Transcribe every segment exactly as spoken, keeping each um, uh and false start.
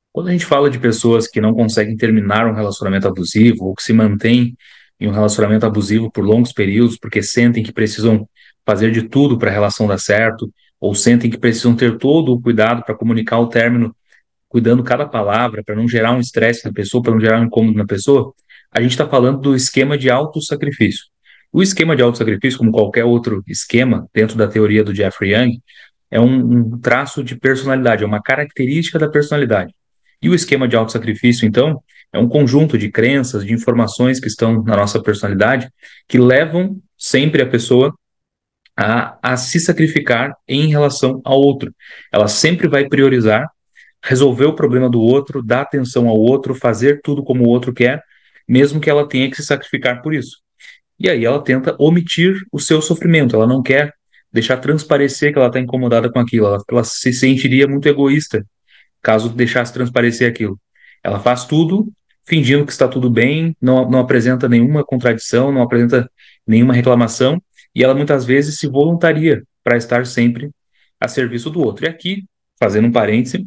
Quando a gente fala de pessoas que não conseguem terminar um relacionamento abusivo ou que se mantêm em um relacionamento abusivo por longos períodos porque sentem que precisam fazer de tudo para a relação dar certo, ou sentem que precisam ter todo o cuidado para comunicar o término, cuidando cada palavra, para não gerar um estresse na pessoa, para não gerar um incômodo na pessoa, a gente está falando do esquema de autossacrifício. O esquema de autossacrifício, como qualquer outro esquema dentro da teoria do Jeffrey Young, é um, um traço de personalidade, é uma característica da personalidade. E o esquema de autossacrifício, então, é um conjunto de crenças, de informações que estão na nossa personalidade que levam sempre a pessoa a, a se sacrificar em relação ao outro. Ela sempre vai priorizar resolver o problema do outro, dar atenção ao outro, fazer tudo como o outro quer, mesmo que ela tenha que se sacrificar por isso. E aí ela tenta omitir o seu sofrimento, ela não quer deixar transparecer que ela está incomodada com aquilo, ela, ela se sentiria muito egoísta caso deixasse transparecer aquilo. Ela faz tudo fingindo que está tudo bem, não, não apresenta nenhuma contradição, não apresenta nenhuma reclamação, e ela muitas vezes se voluntaria para estar sempre a serviço do outro. E aqui, fazendo um parêntese,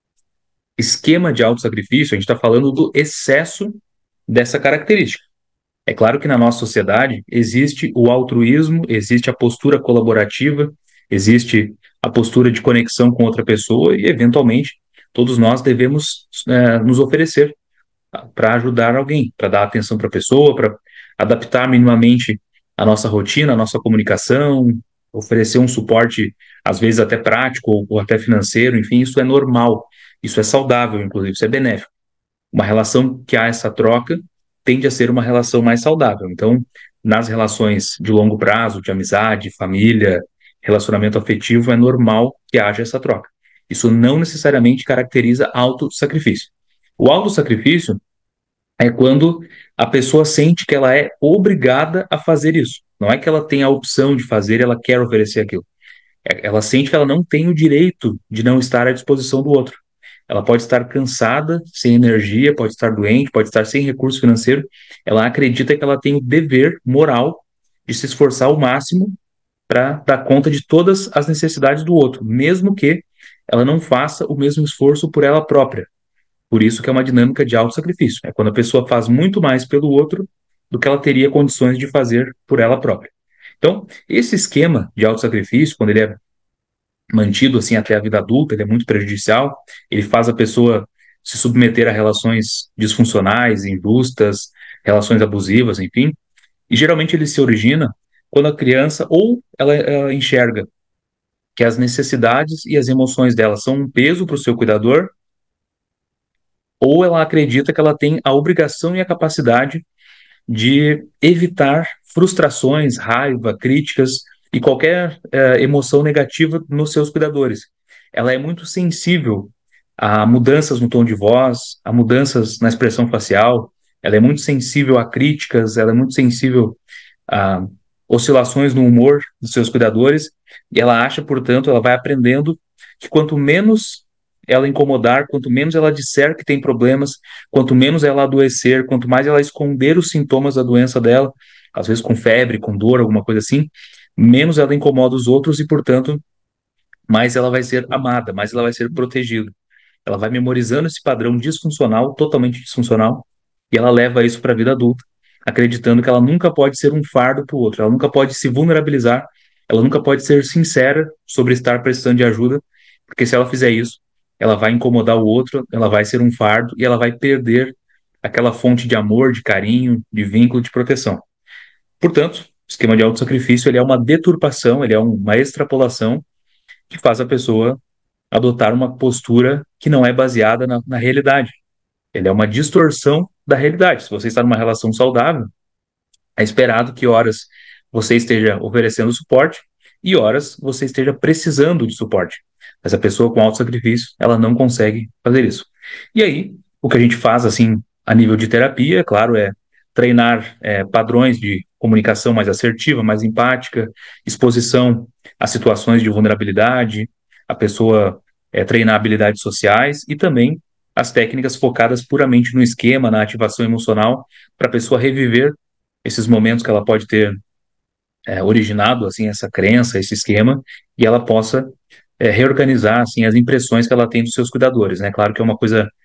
esquema de autossacrifício, a gente está falando do excesso dessa característica. É claro que na nossa sociedade existe o altruísmo, existe a postura colaborativa, existe a postura de conexão com outra pessoa e, eventualmente, todos nós devemos é, nos oferecer para ajudar alguém, para dar atenção para a pessoa, para adaptar minimamente a nossa rotina, a nossa comunicação, oferecer um suporte, às vezes até prático ou, ou até financeiro, enfim, isso é normal, isso é saudável, inclusive, isso é benéfico. Uma relação que há essa troca tende a ser uma relação mais saudável. Então, nas relações de longo prazo, de amizade, família, relacionamento afetivo, é normal que haja essa troca. Isso não necessariamente caracteriza autossacrifício. O autossacrifício é quando a pessoa sente que ela é obrigada a fazer isso. Não é que ela tem a opção de fazer, ela quer oferecer aquilo. É- Ela sente que ela não tem o direito de não estar à disposição do outro. Ela pode estar cansada, sem energia, pode estar doente, pode estar sem recurso financeiro. Ela acredita que ela tem o dever moral de se esforçar ao máximo para dar conta de todas as necessidades do outro, mesmo que ela não faça o mesmo esforço por ela própria. Por isso que é uma dinâmica de autossacrifício. É quando a pessoa faz muito mais pelo outro do que ela teria condições de fazer por ela própria. Então, esse esquema de autossacrifício, quando ele é mantido assim até a vida adulta, ele é muito prejudicial, ele faz a pessoa se submeter a relações disfuncionais, injustas, relações abusivas, enfim, e geralmente ele se origina quando a criança ou ela, ela enxerga que as necessidades e as emoções dela são um peso para o seu cuidador, ou ela acredita que ela tem a obrigação e a capacidade de evitar frustrações, raiva, críticas e qualquer eh, emoção negativa nos seus cuidadores. Ela é muito sensível a mudanças no tom de voz, a mudanças na expressão facial, ela é muito sensível a críticas, ela é muito sensível a oscilações no humor dos seus cuidadores, e ela acha, portanto, ela vai aprendendo que quanto menos ela incomodar, quanto menos ela disser que tem problemas, quanto menos ela adoecer, quanto mais ela esconder os sintomas da doença dela, às vezes com febre, com dor, alguma coisa assim, menos ela incomoda os outros e, portanto, mais ela vai ser amada, mais ela vai ser protegida. Ela vai memorizando esse padrão disfuncional, totalmente disfuncional, e ela leva isso para a vida adulta, acreditando que ela nunca pode ser um fardo para o outro, ela nunca pode se vulnerabilizar, ela nunca pode ser sincera sobre estar precisando de ajuda, porque se ela fizer isso, ela vai incomodar o outro, ela vai ser um fardo e ela vai perder aquela fonte de amor, de carinho, de vínculo, de proteção. Portanto, o esquema de autossacrifício ele é uma deturpação, ele é uma extrapolação que faz a pessoa adotar uma postura que não é baseada na, na realidade. Ele é uma distorção da realidade. Se você está numa relação saudável, é esperado que horas você esteja oferecendo suporte e horas você esteja precisando de suporte. Mas a pessoa com alto sacrifício, ela não consegue fazer isso. E aí, o que a gente faz, assim, a nível de terapia, é claro, é treinar é, padrões de comunicação mais assertiva, mais empática, exposição a situações de vulnerabilidade, a pessoa é, treinar habilidades sociais e também as técnicas focadas puramente no esquema, na ativação emocional, para a pessoa reviver esses momentos que ela pode ter é, originado assim essa crença, esse esquema, e ela possa é, reorganizar assim as impressões que ela tem dos seus cuidadores, né? Claro que é uma coisa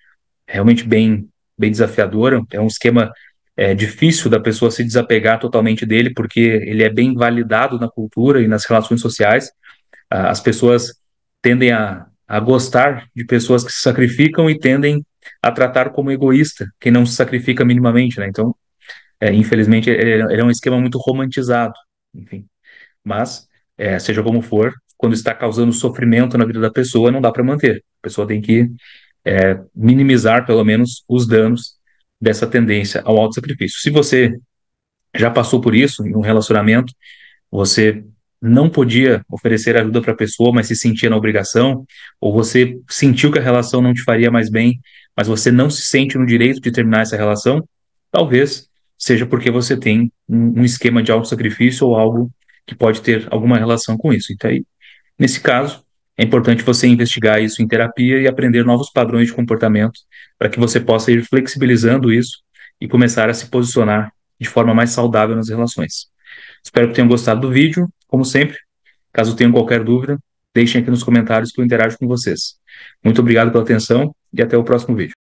realmente bem, bem desafiadora. É um esquema é, difícil da pessoa se desapegar totalmente dele, porque ele é bem validado na cultura e nas relações sociais. Ah, As pessoas tendem a, a gostar de pessoas que se sacrificam e tendem a tratar como egoísta quem não se sacrifica minimamente, né? Então, é, infelizmente, ele ele é um esquema muito romantizado, enfim. Mas, é, seja como for, quando está causando sofrimento na vida da pessoa, não dá para manter. A pessoa tem que é, minimizar, pelo menos, os danos dessa tendência ao autossacrifício. Se você já passou por isso em um relacionamento, você não podia oferecer ajuda para a pessoa, mas se sentia na obrigação, ou você sentiu que a relação não te faria mais bem, mas você não se sente no direito de terminar essa relação, talvez seja porque você tem um, um esquema de autossacrifício ou algo que pode ter alguma relação com isso. Então, aí, nesse caso, é importante você investigar isso em terapia e aprender novos padrões de comportamento para que você possa ir flexibilizando isso e começar a se posicionar de forma mais saudável nas relações. Espero que tenham gostado do vídeo. Como sempre, caso tenham qualquer dúvida, deixem aqui nos comentários que eu interajo com vocês. Muito obrigado pela atenção e até o próximo vídeo.